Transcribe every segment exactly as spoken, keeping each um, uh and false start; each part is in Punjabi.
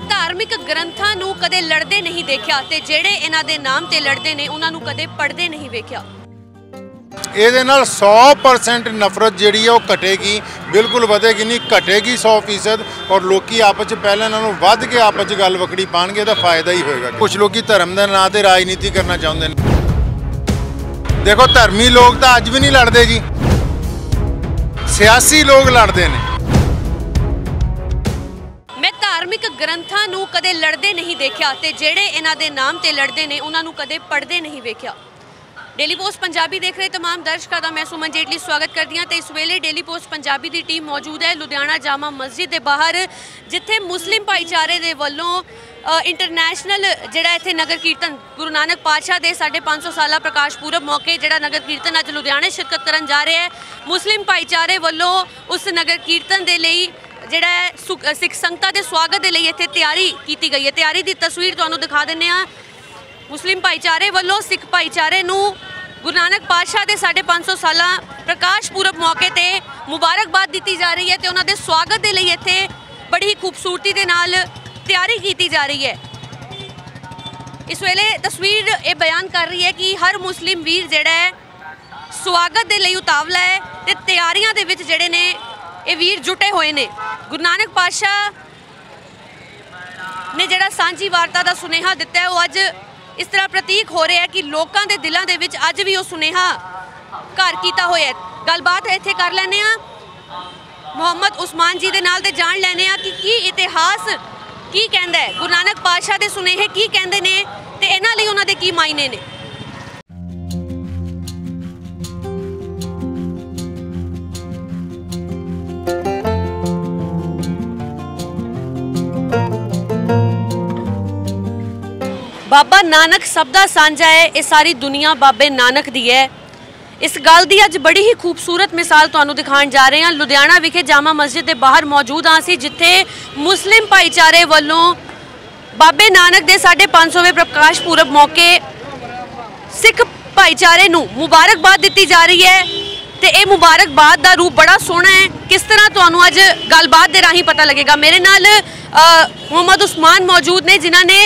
धार्मिक ग्रंथां नूं कदे लड़दे नहीं देखिया ते जेड़े इन्हां दे नाम ते लड़दे ने उन्हां नूं कदे पढ़दे नहीं वेखिया। ਇਹਦੇ ਨਾਲ सौ परसेंट नफरत ਜਿਹੜੀ ਹੈ ਉਹ ਘਟੇਗੀ, ਬਿਲਕੁਲ ਵਧੇਗੀ ਨਹੀਂ, ਘਟੇਗੀ सौ फीसद। ਔਰ ਲੋਕੀ ਆਪਸ 'ਚ ਪਹਿਲਾਂ ਨਾਲੋਂ ਵੱਧ ਕੇ ਆਪਸ 'ਚ ਗੱਲ ਵਕੜੀ ਪਾਣਗੇ, ਇਹਦਾ ਫਾਇਦਾ ਹੀ ਹੋਏਗਾ। ਕੁਝ ਲੋਕੀ ਧਰਮ ਦੇ ਨਾਂ ਤੇ ਰਾਜਨੀਤੀ ਕਰਨਾ ਚਾਹੁੰਦੇ ਨੇ। ਦੇਖੋ ਧਰਮੀ ਲੋਕ ਤਾਂ ਅੱਜ ਵੀ ਨਹੀਂ ਲੜਦੇ ਜੀ, ਸਿਆਸੀ ਲੋਕ ਲੜਦੇ ਨੇ। मैं धार्मिक ग्रंथां नूं कदे लड़दे नहीं देखिया ते जेड़े इन्हां दे नाम ते लड़दे ने उन्हां नूं कदे पढ़दे नहीं वेखिया। डेली पोस्ट पंजाबी देख रहे तमाम दर्शकों का मैं सुमन जेटली स्वागत करती हाँ। तो इस वेले डेली पोस्ट पंजाबी की टीम मौजूद है लुधियाना जामा मस्जिद के बाहर, जिथे मुस्लिम भाईचारे के वलों इंटरनेशनल जिहड़ा इत्थे नगर कीर्तन गुरु नानक पातशाह के साढ़े पाँच सौ साल प्रकाश पूरब मौके जिहड़ा नगर कीर्तन अज लुधियाने शिरकत करन जा रहे हैं। मुस्लिम भाईचारे वलों उस नगर कीर्तन के लिए जिहड़ा सिख संगतां दे स्वागत के लिए इत्थे तैयारी की गई है। तैयारी की तस्वीर तुहानूं दिखा दिंदे हां। मुस्लिम भाईचारे वलों सिख भाईचारे नूं गुरु नानक पातशाह के साढ़े पाँच सौ साल प्रकाश पूरब मौके ते मुबारकबाद दी जा रही है। तो उन्होंने स्वागत के लिए इत्थे बड़ी ही खूबसूरती के नाल तैयारी की जा रही है। इस वेले तस्वीर ये बयान कर रही है कि हर मुस्लिम वीर जिहड़ा है स्वागत के लिए उतावला है ते तैयारियां दे विच जिहड़े ने ये वीर जुटे हुए ने। गुरु नानक पातशाह ने जिहड़ा सांझी वार्ता का सुनेहा दिता है वो अज इस तरह प्रतीक हो रहा है कि लोगों के दिलों के विच अज भी वो सुनेहा घर किया होया। गलबात इत्थे कर लैने आ मुहम्मद उस्मान जी दे नाल ते जान लैने आ कि की इतिहास की कहंदा है, गुरु नानक पातशाह दे सुनेहे की कहंदे ने ते इन्हां लई उन्हां दे की मायने ने। बाबा नानक सब दा सांझा है, ये सारी दुनिया बाबे नानक दी है। इस गल की अज बड़ी ही खूबसूरत मिसाल तुहानूं दिखाण जा रहे हैं। लुधियाना विखे जामा मस्जिद के बाहर मौजूद हाँ असीं, जिथे मुस्लिम भाईचारे वल्लों बाबे नानक के साढ़े पाँच सौवें प्रकाश पूरब मौके सिख भाईचारे नूं मुबारकबाद दी जा रही है। तो ये मुबारकबाद का रूप बड़ा सोहना है। किस तरह तुहानूं अज गलबात के राही पता लगेगा। मेरे नाल मुहम्मद उस्मान मौजूद ने जिन्हां ने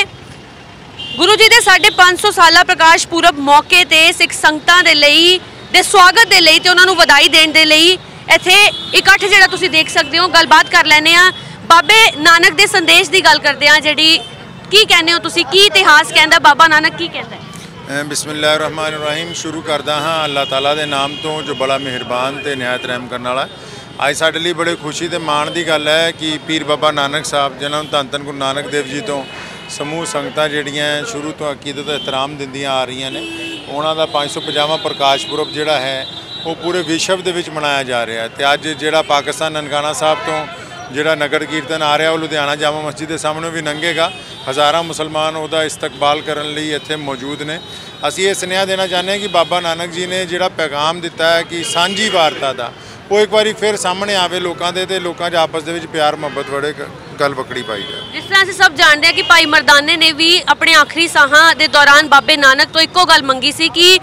गुरु जी के साढ़े पाँच सौ साल प्रकाश पूरब मौके ते सिख संगतां दे लई दे स्वागत दे लई ते उन्हां नूं वधाई देण दे लई इत्थे इकट्ठ जिहड़ा तुसीं देख सकदे हो। गलबात कर लैने आ, बाबे नानक दे संदेश की गल करदे आ, जिहड़ी की कहने हो तुसीं, की इतिहास कहंदा बाबा नानक की कहंदा है। बिस्मिल्लाहिर्रहमानिर्रहीम शुरू करदा हाँ अल्लाह ताला दे नाम तो जो बड़ा मेहरबान ते निहायत रहम करने वाला। अज साडे लई बड़े खुशी ते माण दी गल है कि पीर बाबा नानक साहब जिन्हां नूं धन धन गुरु नानक देव जी तो समूह संगतां जिहड़ियां शुरू तो अकीदत एहतराम दिंदियां आ रही ने, उन्हां दा पाँच सौ पचासवां प्रकाश पुरब जिहड़ा है वो पूरे विश्व दे विच मनाया जा रहा है। तो अज जिहड़ा पाकिस्तान ननकाना साहब तो जिहड़ा नगर कीर्तन आ रहा वो लुधियाना जामा मस्जिद के सामने भी लंघेगा। हज़ारां मुसलमान उहदा इस्तकबाल करन लई इत्थे मौजूद ने। असीं ये सुनेहा देना चाहते हैं कि बाबा नानक जी ने जिहड़ा पैगाम दिता है कि सांझी वारता का वो एक बार फिर सामने आवे लोगों के, लोगों के आपस दे विच प्यार मुहब्बत बड़े गल वकड़ी पाई जाए। जिस तरह से सब जानते हैं कि भाई मरदाने ने भी अपने आखिरी साहां दे दौरान बाबे नानक तो इक्को गल मंगी सी कि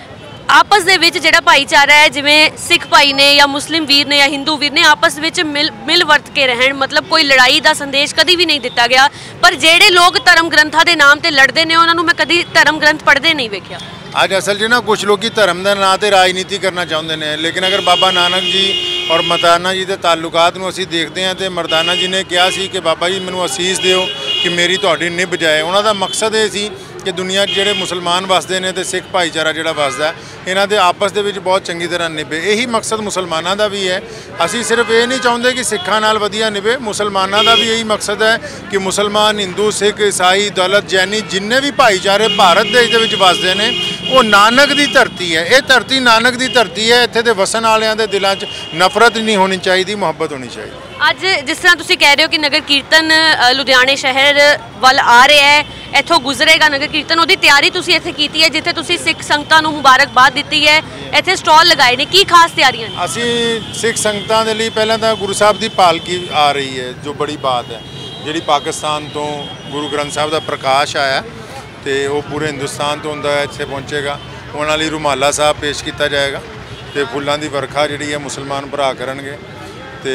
आपस दे विच जिहड़ा भाईचारा है, जिवें सिख भाई ने या मुस्लिम वीर ने या हिंदू वीर ने आपस विच मिल मिल वर्त के रहन, मतलब कोई लड़ाई का संदेश कभी भी नहीं दिता गया। पर जेड़े लोग धर्म ग्रंथां दे नाम ते लड़दे ने उन्हां नूं मैं कभी धर्म ग्रंथ पढ़दे नहीं वेखिया। अज असल च ना कुछ लोग धर्म के नाँ से राजनीति करना चाहते हैं, लेकिन अगर बाबा नानक जी और मरदाना जी के ताल्लुकात में असीं देखते हैं तो मरदाना जी ने कहा सी कि बाबा जी मैनूं असीस दिओ कि मेरी तुहाडी निभ जाए। उन्हां दा मकसद ये सी कि दुनिया जिहड़े मुसलमान वसदे ने ते सिख भाईचारा जिहड़ा वसदा इन्हां दे आपस दे विच बहुत चंगी तरह निभे। यही मकसद मुसलमानों का भी है। असीं सिर्फ ये नहीं चाहते कि सिखां नाल वधिया निभे, मुसलमानों का भी यही मकसद है कि मुसलमान हिंदू सिख ईसाई दलित जैनी जिन्ने भी भाईचारे भारत देश दे विच वसदे ने वो नानक की धरती है। ये धरती नानक की धरती है। इत्थे दे वसन वालियां दे दिलां च नफरत नहीं होनी चाहिए, मुहब्बत होनी चाहिए। अज जिस तरह तुसीं कह रहे हो कि नगर कीर्तन लुधियाने शहर वाल आ रहा है, इत्थों गुजरेगा नगर कीर्तन, उसकी तैयारी तुसीं इत्थे कीती है, जिथे तुसीं सिख संगतां नूं मुबारकबाद दित्ती है, इत्थे स्टॉल लगाए ने, की खास तैयारियां ने? असीं सिख संगतां दे लई पहलां तां गुरु साहब की पालकी आ रही है, जो बड़ी बात है, जिहड़ी पाकिस्तान तो गुरु ग्रंथ साहब का प्रकाश आया तो वो पूरे हिंदुस्तान तो हुंदा इत्थे पहुँचेगा। उन्हां लई रुमाला साहब पेश किया जाएगा तो फुल्लां दी वर्खा जिहड़ी है मुसलमान भरा करनगे। ਤੇ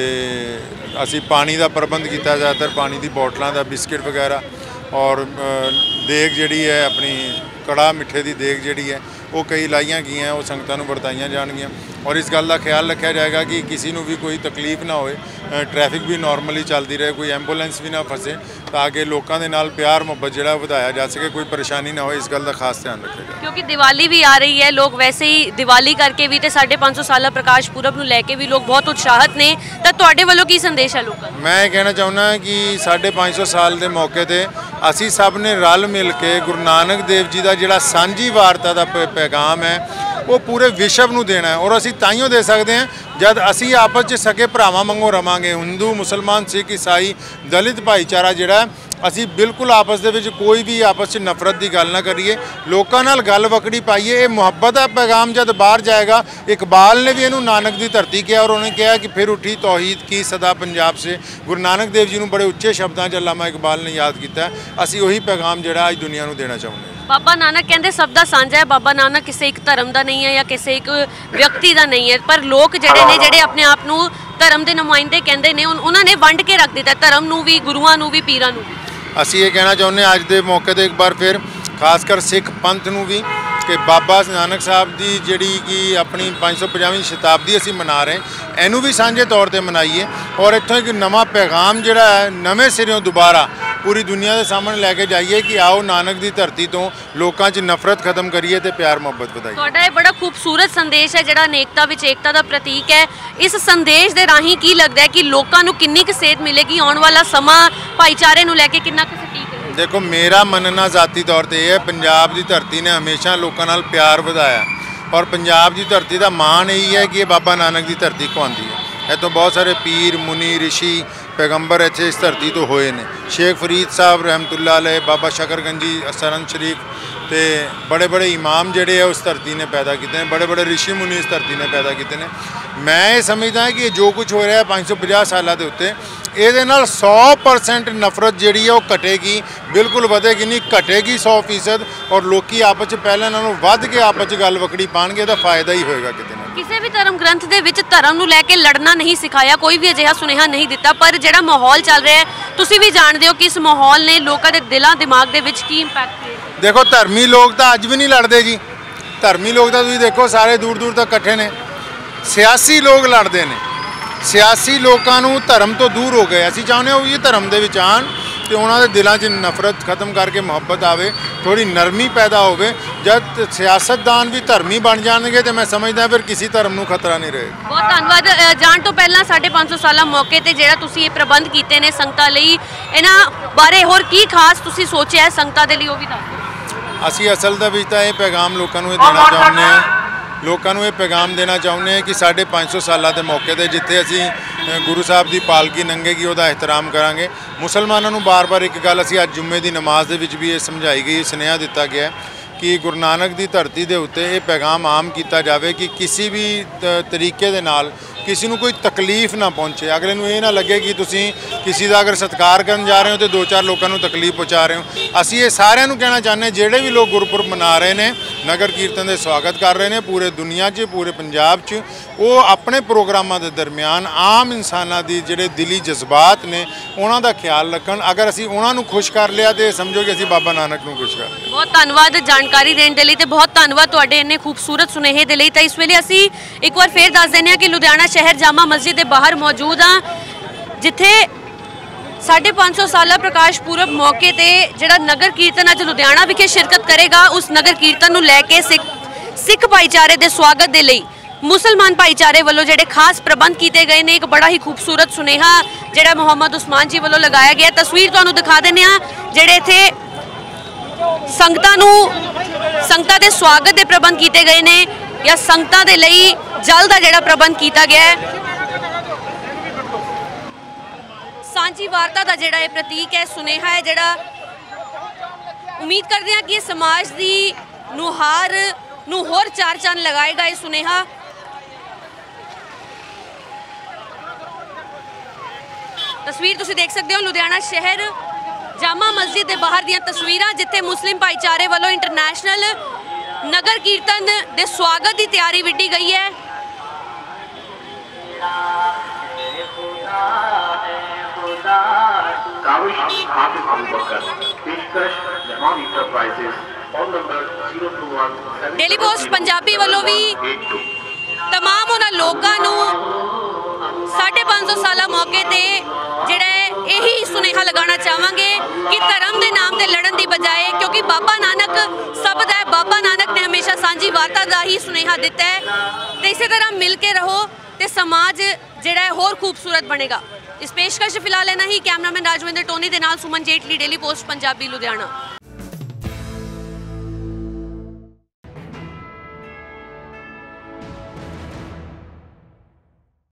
ਅਸੀਂ ਪਾਣੀ ਦਾ ਪ੍ਰਬੰਧ ਕੀਤਾ, ਜ਼ਿਆਦਾਤਰ ਪਾਣੀ ਦੀ ਬੋਟਲਾਂ ਦਾ, ਬਿਸਕਿਟ ਵਗੈਰਾ ਔਰ ਦੇਗ ਜਿਹੜੀ ਹੈ ਆਪਣੀ ਕੜਾ ਮਿੱਠੇ ਦੀ ਦੇਗ ਜਿਹੜੀ ਹੈ ਉਹ ਕਈ ਲਾਈਆਂ ਗਈਆਂ, ਉਹ ਸੰਗਤਾਂ ਨੂੰ ਵਰਤਾਈਆਂ ਜਾਣਗੀਆਂ ਔਰ ਇਸ ਗੱਲ ਦਾ ਖਿਆਲ ਰੱਖਿਆ ਜਾਏਗਾ ਕਿ ਕਿਸੇ ਨੂੰ ਵੀ ਕੋਈ ਤਕਲੀਫ ਨਾ ਹੋਏ, ਟ੍ਰੈਫਿਕ ਵੀ ਨਾਰਮਲੀ ਚੱਲਦੀ ਰਹੇ, ਕੋਈ ਐਂਬੂਲੈਂਸ ਵੀ ਨਾ ਫਸੇ, ਤਾਂ ਕਿ ਲੋਕਾਂ ਦੇ ਨਾਲ ਪਿਆਰ ਮੁਹੱਬਤ ਜਿਹੜਾ ਵਧਾਇਆ ਜਾ ਸਕੇ, ਕੋਈ ਪਰੇਸ਼ਾਨੀ ਨਾ ਹੋਏ, ਇਸ ਗੱਲ ਦਾ ਖਾਸ ਧਿਆਨ ਰੱਖਿਆ ਜਾਏ। ਕਿਉਂਕਿ ਦੀਵਾਲੀ ਵੀ ਆ ਰਹੀ ਹੈ, ਲੋਕ ਵੈਸੇ ਹੀ ਦੀਵਾਲੀ ਕਰਕੇ ਵੀ ਤੇ ਸਾਢੇ ਪੰਜ ਸੌ ਸਾਲਾ ਪ੍ਰਕਾਸ਼ ਪੁਰਬ ਨੂੰ ਲੈ ਕੇ ਵੀ ਲੋਕ ਬਹੁਤ ਉਤਸ਼ਾਹਤ ਨੇ, ਤਾਂ ਤੁਹਾਡੇ ਵੱਲੋਂ ਕੀ ਸੰਦੇਸ਼ ਹੈ ਲੋਕਾਂ ਨੂੰ? ਮੈਂ ਇਹ ਕਹਿਣਾ ਚਾਹੁੰਦਾ ਕਿ ਸਾਢੇ ਪੰਜ ਸੌ ਸਾਲ ਦੇ ਮੌਕੇ ਤੇ ਅਸੀਂ ਸਭ ਨੇ ਰਲ ਮਿਲ ਕੇ ਗੁਰੂ ਨਾਨਕ ਦੇਵ ਜੀ ਦਾ ਜਿਹੜਾ ਸਾਂਝੀ ਵਾਰਤਾ ਦਾ ਪ- ਪੈਗਾਮ ਹੈ ਉਹ ਪੂਰੇ ਵਿਸ਼ਵ ਨੂੰ ਦੇਣਾ ਹੈ ਔਰ ਅਸੀਂ ਤਾਈਓ ਦੇ ਸਕਦੇ ਹਾਂ ਜਦ ਅਸੀਂ ਆਪਸ 'ਚ ਸਕੇ ਭਰਾਵਾਂ ਵਾਂਗੂ ਰਵਾਂਗੇ। ਹਿੰਦੂ, ਮੁਸਲਮਾਨ, ਸਿੱਖ, ਈਸਾਈ, ਦਲਿਤ ਭਾਈਚਾਰਾ ਜਿਹੜਾ ਅਸੀਂ ਬਿਲਕੁਲ ਆਪਸ ਦੇ ਵਿੱਚ ਕੋਈ ਵੀ ਆਪਸ 'ਚ ਨਫ਼ਰਤ ਦੀ ਗੱਲ ਨਾ ਕਰੀਏ, ਲੋਕਾਂ ਨਾਲ ਗੱਲ ਵਕੜੀ ਪਾਈਏ। ਇਹ ਮੁਹੱਬਤ ਦਾ ਪੈਗਾਮ ਜਦ ਬਾਹਰ ਜਾਏਗਾ, ਇਕਬਾਲ ਨੇ ਵੀ ਇਹਨੂੰ ਨਾਨਕ ਦੀ ਧਰਤੀ ਕਿਹਾ ਔਰ ਉਹਨੇ ਕਿਹਾ ਕਿ ਫਿਰ ਉੱਠੀ ਤੌਹੀਦ ਕੀ ਸਦਾ ਪੰਜਾਬ ਸੇ। ਗੁਰੂ ਨਾਨਕ ਦੇਵ ਜੀ ਨੂੰ ਬੜੇ ਉੱਚੇ ਸ਼ਬਦਾਂ 'ਚ ਅੱਲਾਮਾ ਇਕਬਾਲ ਨੇ ਯਾਦ ਕੀਤਾ। ਅਸੀਂ ਉਹੀ ਪੈਗਾਮ ਜਿਹੜਾ ਅੱਜ ਦੁਨੀਆ ਨੂੰ ਦੇਣਾ ਚਾਹੁੰਦੇ ਹਾਂ। ਬਾਬਾ ਨਾਨਕ ਕਹਿੰਦੇ ਸਭ ਦਾ ਸਾਂਝਾ ਹੈ, ਬਾਬਾ ਨਾਨਕ ਕਿਸੇ ਇੱਕ ਧਰਮ ਦਾ ਨਹੀਂ ਹੈ ਜਾਂ ਕਿਸੇ ਇੱਕ ਵਿਅਕਤੀ ਦਾ ਨਹੀਂ ਹੈ, ਪਰ ਲੋਕ ਜਿਹੜੇ ਨੇ ਜਿਹੜੇ ਆਪਣੇ ਆਪ ਨੂੰ ਧਰਮ ਦੇ ਨੁਮਾਇੰਦੇ ਕਹਿੰਦੇ ਨੇ, ਉਹਨਾਂ ਨੇ ਵੰਡ ਕੇ ਰੱਖ ਦਿੱਤਾ ਧਰਮ ਨੂੰ ਵੀ, ਗੁਰੂਆਂ ਨੂੰ ਵੀ, ਪੀਰਾਂ ਨੂੰ ਵੀ। ਅਸੀਂ ਇਹ ਕਹਿਣਾ ਚਾਹੁੰਦੇ ਹਾਂ ਅੱਜ ਦੇ ਮੌਕੇ 'ਤੇ ਇੱਕ ਵਾਰ ਫਿਰ ਖਾਸ ਕਰ ਸਿੱਖ ਪੰਥ ਨੂੰ ਵੀ ਕਿ ਬਾਬਾ ਨਾਨਕ ਸਾਹਿਬ ਦੀ ਜਿਹੜੀ ਕਿ ਆਪਣੀ ਪੰਜ ਸੌ ਪੰਜਾਹਵੀਂ ਸ਼ਤਾਬਦੀ ਅਸੀਂ ਮਨਾ ਰਹੇ, ਇਹਨੂੰ ਵੀ ਸਾਂਝੇ ਤੌਰ 'ਤੇ ਮਨਾਈਏ ਔਰ ਇੱਥੋਂ ਇੱਕ ਨਵਾਂ ਪੈਗਾਮ ਜਿਹੜਾ ਹੈ ਨਵੇਂ ਸਿਰਿਓਂ ਦੁਬਾਰਾ ਪੂਰੀ ਦੁਨੀਆ ਦੇ ਸਾਹਮਣੇ ਲੈ ਕੇ ਜਾਈਏ ਕਿ ਆਓ ਨਾਨਕ ਦੀ ਧਰਤੀ ਤੋਂ ਲੋਕਾਂ 'ਚ ਨਫ਼ਰਤ ਖਤਮ ਕਰੀਏ ਤੇ ਪਿਆਰ ਮੁਹੱਬਤ ਵਧਾਈਏ। ਤੁਹਾਡਾ ਇਹ ਬੜਾ ਖੂਬਸੂਰਤ ਸੰਦੇਸ਼ ਹੈ ਜਿਹੜਾ ਅਨੇਕਤਾ ਵਿੱਚ ਏਕਤਾ ਦਾ ਪ੍ਰਤੀਕ ਹੈ। ਇਸ ਸੰਦੇਸ਼ ਦੇ ਰਾਹੀਂ ਕੀ ਲੱਗਦਾ ਹੈ ਕਿ ਲੋਕਾਂ ਨੂੰ ਕਿੰਨੀ ਕੁ ਸੇਧ ਮਿਲੇਗੀ, ਆਉਣ ਵਾਲਾ ਸਮਾਂ ਭਾਈਚਾਰੇ ਨੂੰ ਲੈ ਕੇ ਕਿੰਨਾ ਕੁ ਸਟੀਕ ਹੈ? ਦੇਖੋ, ਮੇਰਾ ਮੰਨਣਾ ਜ਼ਾਤੀ ਤੌਰ ਤੇ ਇਹ ਹੈ, ਪੰਜਾਬ ਦੀ ਧਰਤੀ ਨੇ ਹਮੇਸ਼ਾ ਲੋਕਾਂ ਨਾਲ ਪਿਆਰ ਵਧਾਇਆ ਔਰ ਪੰਜਾਬ ਦੀ ਧਰਤੀ ਦਾ ਮਾਣ ਇਹੀ ਹੈ ਕਿ ਇਹ ਬਾਬਾ ਨਾਨਕ ਦੀ ਧਰਤੀ ਕਹਾਉਂਦੀ ਹੈ। ਇੱਥੋਂ ਬਹੁਤ ਸਾਰੇ ਪੀਰ, ਮੁਨੀ, ਰਿਸ਼ੀ, ਪੈਗੰਬਰ ਇੱਥੇ ਇਸ ਧਰਤੀ ਤੋਂ ਹੋਏ ਨੇ। ਸ਼ੇਖ ਫਰੀਦ ਸਾਹਿਬ ਰਹਿਮਤੁल्लाह ਅਲੈਹ, ਬਾਬਾ ਸ਼ਕਰਗੰਜੀ, ਸਰਨ ਸ਼ਰੀਫ ਤੇ ਬੜੇ ਬੜੇ ਇਮਾਮ ਜਿਹੜੇ ਆ ਉਸ ਧਰਤੀ ਨੇ ਪੈਦਾ ਕੀਤੇ ਨੇ, ਬੜੇ ਬੜੇ ਰਿਸ਼ੀ ਮੁਨੀ ਇਸ ਧਰਤੀ ਨੇ ਪੈਦਾ ਕੀਤੇ ਨੇ। ਮੈਂ ਇਹ ਸਮਝਦਾ ਕਿ ਜੋ ਕੁਝ ਹੋ ਰਿਹਾ ਪੰਜ ਸੌ ਪੰਜਾਹ ਸਾਲਾਂ ਦੇ ਉੱਤੇ, ਇਹਦੇ ਨਾਲ ਸੌ ਪਰਸੈਂਟ ਨਫ਼ਰਤ ਜਿਹੜੀ ਹੈ ਉਹ ਘਟੇਗੀ, ਬਿਲਕੁਲ ਵਧੇਗੀ ਨਹੀਂ, ਘਟੇਗੀ ਸੌ ਫੀਸਦ ਔਰ ਲੋਕੀ ਆਪਸ 'ਚ ਪਹਿਲਾਂ ਨਾਲੋਂ ਵੱਧ ਕੇ ਆਪਸ 'ਚ ਗੱਲ ਵਕੜੀ ਪਾਣਗੇ, ਇਹਦਾ ਫਾਇਦਾ ਹੀ ਹੋਏਗਾ ਕਿਤੇ ਨਾ। ਕਿਸੇ ਵੀ ਧਰਮ ਗ੍ਰੰਥ ਦੇ ਵਿੱਚ ਧਰਮ ਨੂੰ ਲੈ ਕੇ ਲੜਨਾ ਨਹੀਂ ਸਿਖਾਇਆ, ਕੋਈ ਵੀ ਅਜਿਹਾ ਸੁਨੇਹਾ ਨਹੀਂ ਦਿੱਤਾ, ਪਰ ਜਿਹੜਾ ਮਾਹੌਲ ਚੱਲ ਰਿਹਾ ਹੈ ਤੁਸੀਂ ਵੀ ਜਾਣਦੇ ਹੋ ਕਿ ਇਸ ਮਾਹੌਲ ਨੇ ਲੋਕਾਂ ਦੇ ਦਿਲਾਂ ਦਿਮਾਗ ਦੇ ਵਿੱਚ ਕੀ ਇੰਪੈਕਟ ਕਰੀਏਟ। ਦੇਖੋ, ਧਰਮੀ ਲੋਕ ਤਾਂ ਅੱਜ ਵੀ ਨਹੀਂ ਲੜਦੇ ਜੀ। ਧਰਮੀ ਲੋਕ ਤਾਂ ਤੁਸੀਂ ਦੇਖੋ ਸਾਰੇ ਦੂਰ ਦੂਰ ਤੱਕ ਇਕੱਠੇ ਨੇ। ਸਿਆਸੀ ਲੋਕ ਲੜਦੇ ਨੇ, ਸਿਆਸੀ ਲੋਕਾਂ ਨੂੰ ਧਰਮ ਤੋਂ ਦੂਰ ਹੋ ਗਏ। ਅਸੀਂ ਚਾਹੁੰਦੇ ਹਾਂ ਉਹ ਵੀ ਧਰਮ ਦੇ ਵਿੱਚ ਆਉਣ ਤੇ ਉਹਨਾਂ ਦੇ ਦਿਲਾਂ 'ਚ ਨਫ਼ਰਤ ਖਤਮ ਕਰਕੇ ਮੁਹੱਬਤ ਆਵੇ, ਥੋੜੀ ਨਰਮੀ ਪੈਦਾ ਹੋਵੇ। ਜਦ ਸਿਆਸਤਦਾਨ ਵੀ ਧਰਮੀ ਬਣ ਜਾਣਗੇ ਤੇ ਮੈਂ ਸਮਝਦਾ ਫਿਰ ਕਿਸੇ ਧਰਮ ਨੂੰ ਖਤਰਾ ਨਹੀਂ ਰਹੇਗਾ। ਬਹੁਤ ਧੰਨਵਾਦ। ਅ, ਜਾਣ ਤੋਂ ਪਹਿਲਾਂ ਸਾਢੇ ਪੰਜ ਸੌ ਸਾਲਾ ਮੌਕੇ ਤੇ ਜਿਹੜਾ ਤੁਸੀਂ ਇਹ ਪ੍ਰਬੰਧ ਕੀਤੇ ਨੇ ਸੰਗਤਾਂ ਲਈ, ਇਹਨਾਂ ਬਾਰੇ ਹੋਰ ਕੀ ਖਾਸ ਤੁਸੀਂ ਸੋਚਿਆ ਹੈ ਸੰਗਤਾਂ ਦੇ ਲਈ, ਉਹ ਵੀ ਦੱਸ ਦਿਓ। ਅਸੀਂ ਅਸਲ ਦੇ ਵਿੱਚ ਤਾਂ ਇਹ ਪੈਗਾਮ ਲੋਕਾਂ ਨੂੰ ਇਹ ਦੇਣਾ ਚਾਹੁੰਦੇ ਹਾਂ ਲੋਕਾਂ ਨੂੰ ਇਹ ਪੈਗਾਮ ਦੇਣਾ ਚਾਹੁੰਦੇ ਹਾਂ ਕਿ ਸਾਢੇ ਪੰਜ ਸੌ ਸਾਲਾਂ ਦੇ ਮੌਕੇ 'ਤੇ ਜਿੱਥੇ ਅਸੀਂ ਅ, ਗੁਰੂ ਸਾਹਿਬ ਦੀ ਪਾਲਕੀ ਲੰਘੇਗੀ ਉਹਦਾ ਇਹਤਰਾਮ ਕਰਾਂਗੇ। ਮੁਸਲਮਾਨਾਂ ਨੂੰ ਬਾਰ-ਬਾਰ ਇੱਕ ਗੱਲ ਅਸੀਂ ਅੱਜ ਜੁਮੇ ਦੀ ਨਮਾਜ਼ ਦੇ ਵਿੱਚ ਵੀ ਇਹ ਸਮਝਾਈ ਗਈ, ਸੁਨੇਹਾ ਦਿੱਤਾ ਗਿਆ ਕਿ ਗੁਰੂ ਨਾਨਕ ਦੀ ਧਰਤੀ ਦੇ ਉੱਤੇ ਇਹ ਪੈਗਾਮ ਆਮ ਕੀਤਾ ਜਾਵੇ ਕਿ ਕਿਸੇ ਵੀ ਤ- ਤਰੀਕੇ ਦੇ ਨਾਲ ਕਿਸੇ ਨੂੰ ਕੋਈ ਤਕਲੀਫ ਨਾ ਪਹੁੰਚੇ। ਅਗਲੇ ਨੂੰ ਇਹ ਨਾ ਲੱਗੇ ਕਿ ਤੁਸੀਂ ਕਿਸੇ ਦਾ ਅਗਰ ਸਤਿਕਾਰ ਕਰਨ ਜਾ ਰਹੇ ਹੋ ਤੇ ਦੋ ਚਾਰ ਲੋਕਾਂ ਨੂੰ ਤਕਲੀਫ ਪਹੁੰਚਾ ਰਹੇ ਹੋ। ਅਸੀਂ ਇਹ ਸਾਰਿਆਂ ਨੂੰ ਕਹਿਣਾ ਚਾਹੁੰਦੇ ਜਿਹੜੇ ਵੀ ਲੋਕ ਗੁਰਪੁਰਬ ਮਨਾ ਰਹੇ ਨੇ, ਨਗਰ ਕੀਰਤਨ ਦੇ ਸਵਾਗਤ ਕਰ ਰਹੇ ਨੇ ਪੂਰੇ ਦੁਨੀਆ 'ਚ, ਪੂਰੇ ਪੰਜਾਬ 'ਚ, ਉਹ ਆਪਣੇ ਪ੍ਰੋਗਰਾਮਾਂ ਦੇ ਦਰਮਿਆਨ ਆਮ ਇਨਸਾਨਾਂ ਦੀ ਜਿਹੜੇ ਦਿਲੀ ਜਜ਼ਬਾਤ ਨੇ ਉਹਨਾਂ ਦਾ ਖਿਆਲ ਰੱਖਣ। ਅਗਰ ਅਸੀਂ ਉਹਨਾਂ ਨੂੰ ਖੁਸ਼ ਕਰ ਲਿਆ ਤੇ ਸਮਝੋ ਕਿ ਅਸੀਂ ਬਾਬਾ ਨਾਨਕ ਨੂੰ ਖੁਸ਼ ਕਰ ਲਿਆ। ਬਹੁਤ ਧੰਨਵਾਦ ਜਾਣਕਾਰੀ ਦੇਣ ਦੇ ਲਈ ਤੇ ਬਹੁਤ ਧੰਨਵਾਦ ਤੁਹਾਡੇ ਇੰਨੇ ਖੂਬਸੂਰਤ ਸੁਨੇਹੇ ਦੇ ਲਈ। ਤਾਂ ਇਸ ਵੇਲੇ ਅਸੀਂ ਇੱਕ ਵਾਰ ਫੇਰ ਦੱਸ ਦਿੰਦੇ ਹਾਂ ਕਿ ਲੁਧਿਆਣਾ ਸ਼ਹਿਰ ਜਾਮਾ ਮਸਜਿਦ ਦੇ ਬਾਹਰ ਮੌਜੂਦ ਹਾਂ, ਜਿੱਥੇ ਸਾਢੇ ਪੰਜ ਸੌ ਸਾਲਾ ਪ੍ਰਕਾਸ਼ ਪੁਰਬ ਮੌਕੇ ਤੇ ਜਿਹੜਾ ਨਗਰ ਕੀਰਤਨ ਅੱਜ ਲੁਧਿਆਣਾ ਵਿਖੇ ਸ਼ਿਰਕਤ ਕਰੇਗਾ, ਉਸ ਨਗਰ ਕੀਰਤਨ ਨੂੰ ਲੈ ਕੇ ਸਿੱਖ ਸਿੱਖ ਭਾਈਚਾਰੇ ਦੇ ਸਵਾਗਤ ਦੇ ਲਈ ਮੁਸਲਮਾਨ ਭਾਈਚਾਰੇ ਵੱਲੋਂ ਜਿਹੜੇ ਖਾਸ ਪ੍ਰਬੰਧ ਕੀਤੇ ਗਏ ਨੇ। ਇੱਕ ਬੜਾ ਹੀ ਖੂਬਸੂਰਤ ਸੁਨੇਹਾ ਜਿਹੜਾ ਮੁਹੰਮਦ ਉਸਮਾਨ ਜੀ ਵੱਲੋਂ ਲਗਾਇਆ ਗਿਆ। ਤਸਵੀਰ ਤੁਹਾਨੂੰ ਦਿਖਾ ਦਿੰਦੇ ਹਾਂ ਜਿਹੜੇ ਇੱਥੇ ਸੰਗਤਾਂ ਨੂੰ ਸੰਗਤਾਂ ਦੇ ਸਵਾਗਤ ਦੇ ਪ੍ਰਬੰਧ ਕੀਤੇ ਗਏ ਨੇ ਜਾਂ ਸੰਗਤਾਂ ਦੇ ਲਈ ਜਲ ਦਾ ਜਿਹੜਾ ਪ੍ਰਬੰਧ ਕੀਤਾ ਗਿਆ ਹੈ। ਸਾਂਝੀ ਵਾਰਤਾ ਦਾ ਜਿਹੜਾ ਇਹ ਪ੍ਰਤੀਕ ਹੈ, ਸੁਨੇਹਾ ਹੈ, ਜਿਹੜਾ ਉਮੀਦ ਕਰਦੇ ਹਾਂ ਕਿ ਇਹ ਸਮਾਜ ਦੀ ਨੁਹਾਰ ਨੂੰ ਹੋਰ ਚਾਰ ਚੰਨ ਲਗਾਏਗਾ। ਇਹ ਸੁਨੇਹਾ ਤਸਵੀਰ ਤੁਸੀਂ ਦੇਖ ਸਕਦੇ ਹੋ ਲੁਧਿਆਣਾ ਸ਼ਹਿਰ ਜਾਮਾ ਮਸਜਿਦ ਦੇ ਬਾਹਰ ਦੀਆਂ ਤਸਵੀਰਾਂ, ਜਿੱਥੇ ਮੁਸਲਿਮ ਭਾਈਚਾਰੇ ਵੱਲੋਂ ਇੰਟਰਨੈਸ਼ਨਲ ਨਗਰ ਕੀਰਤਨ ਦੇ ਸਵਾਗਤ ਦੀ ਤਿਆਰੀ ਵਿੱਢੀ ਗਈ ਹੈ। हाफिज अबू बकर पेशकश Zaman enterprises phone number zero two one seven Daily Post Punjabi ਵੱਲੋਂ ਵੀ तमाम ਉਹਨਾਂ ਲੋਕਾਂ ਨੂੰ ਸਾਢੇ ਪੰਜ ਸੌ ਸਾਲਾ ਮੌਕੇ ਤੇ ਜਿਹੜਾ ਹੈ ਇਹੀ ਸੁਨੇਹਾ ਲਗਾਉਣਾ ਚਾਹਾਂਗੇ ਕਿ ਧਰਮ ਦੇ ਨਾਮ ਤੇ ਲੜਨ ਦੀ ਬਜਾਏ, ਕਿਉਂਕਿ ਬਾਬਾ ਨਾਨਕ ਸਭ ਦਾ ਹੈ, ਬਾਬਾ ਨਾਨਕ ਨੇ ਹਮੇਸ਼ਾ ਸਾਂਝੀ ਵਾਰਤਾ ਦਾ ਹੀ ਸੁਨੇਹਾ ਦਿੱਤਾ ਹੈ ਤੇ ਇਸੇ ਤਰ੍ਹਾਂ ਮਿਲ ਕੇ ਰਹੋ ਤੇ ਸਮਾਜ ਜਿਹੜਾ ਹੈ ਹੋਰ ਖੂਬਸੂਰਤ ਬਣੇਗਾ। ਇਸ ਪੇਸ਼ਕਸ਼ ਫਿਲਹਾਲ ਇਹਨਾਂ ਹੀ। ਕੈਮਰਾਮੈਨ ਰਾਜਵਿੰਦਰ ਟੋਨੀ ਦੇ ਨਾਲ ਸੁਮਨ ਜੇਟਲੀ, ਡੇਲੀ ਪੋਸਟ ਪੰਜਾਬੀ, ਲੁਧਿਆਣਾ।